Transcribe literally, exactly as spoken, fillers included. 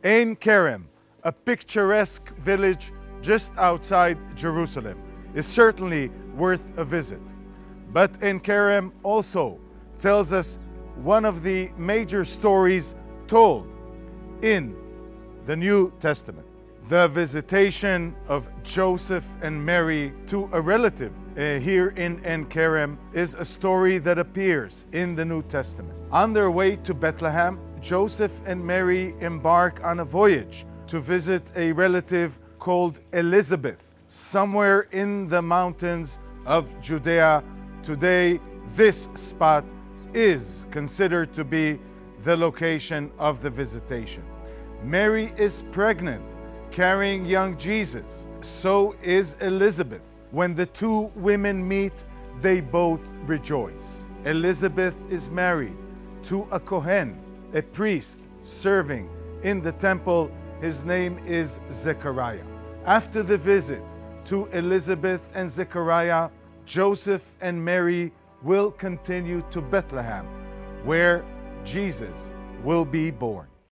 Ein Kerem, a picturesque village just outside Jerusalem, is certainly worth a visit. But Ein Kerem also tells us one of the major stories told in the New Testament. The visitation of Joseph and Mary to a relative uh, here in Ein Kerem is a story that appears in the New Testament. On their way to Bethlehem, Joseph and Mary embark on a voyage to visit a relative called Elizabeth, somewhere in the mountains of Judea. Today, this spot is considered to be the location of the visitation. Mary is pregnant, carrying young Jesus. So is Elizabeth. When the two women meet, they both rejoice. Elizabeth is married to a Kohen, a priest serving in the temple. His name is Zechariah. After the visit to Elizabeth and Zechariah, Joseph and Mary will continue to Bethlehem, where Jesus will be born.